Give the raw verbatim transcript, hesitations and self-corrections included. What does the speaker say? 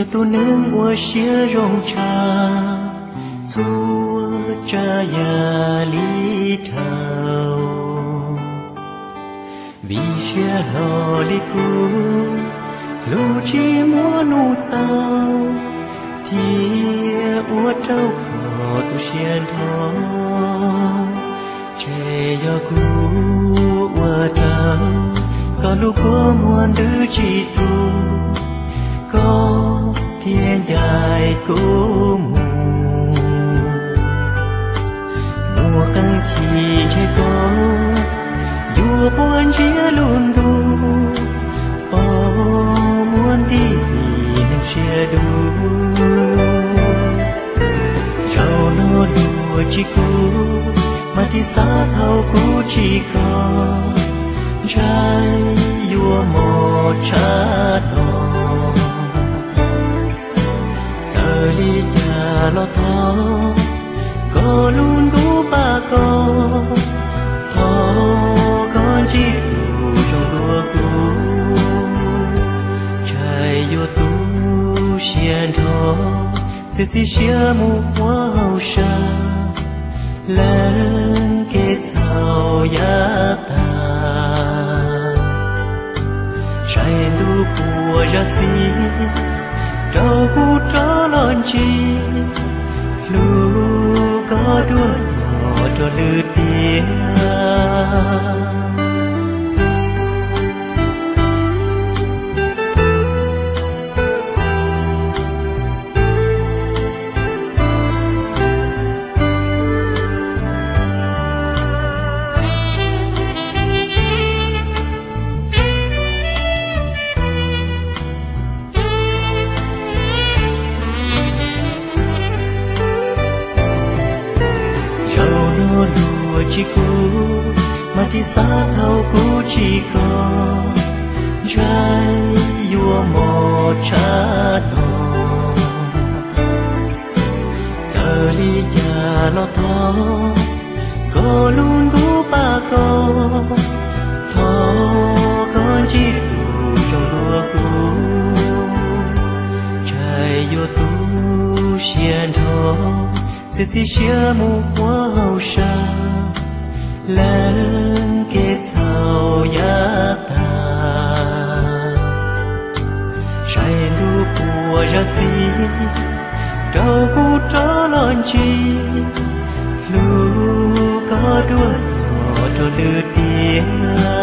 tu nương ua xia rong cha chúa cha ya li thao vì xia lo li cu lu chi mua nu sao thì ua trâu cò tu xiên thọ che yo cu ua trâu có lúc của muôn đứa chỉ tu có thiên dài của mù mùa căng chỉ che có dù buồn chia luôn tu ô muốn đi nên chia đủ rau nó đùa chỉ cũ mà thì xa thâu cũ chỉ có trái vua một cha nọ giờ đi nhà lo thó có luôn đủ ba con thó con chỉ đủ trong đua cũ trái vua tu xiên thó sẽ xí xia mù hoa hậu sa lên kết thảo ya ta trái đu bùa ra gì trâu cu tró lon chi lu có đua nhỏ cho lư tia chỉ cũ mà thì xa thâu cũ chỉ có trái vua một cha nọ giờ ly nhà lo thó có luôn đủ ba con thó con chỉ đủ trong đua cũ trái vua tu xiên thó sẽ xí xia mù hoa hậu sa lên kết thảo ya ta trái đu bùa ra gì trâu cu tró lon chi lu có đua nhỏ cho lư tia